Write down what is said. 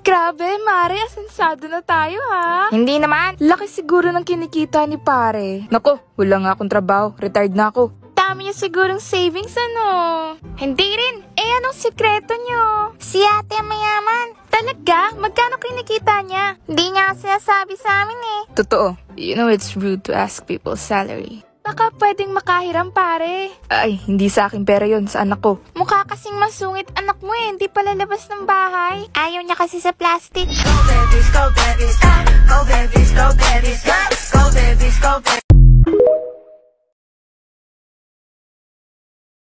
Grabe, Mare, asensado na tayo ha. Hindi naman. Laki siguro ng kinikita ni pare. Nako, wala nga akong trabaho. Retired na ako. Dami niya sigurong savings ano. Hindi rin. Anong sikreto niyo? Si ate ang mayaman. Talaga? Magkano kinikita niya? Hindi niya sinasabi sa amin eh. Totoo. You know it's rude to ask people's salary. Baka pwedeng makahiram pare. Ay, hindi sa akin pera yon, sa anak ko. Mukha kasing masungit anak mo eh. Hindi pa lalabas ng bahay. Ayaw niya kasi sa plastic. Go babies, go babies, go babies, go babies, go babies, go babies.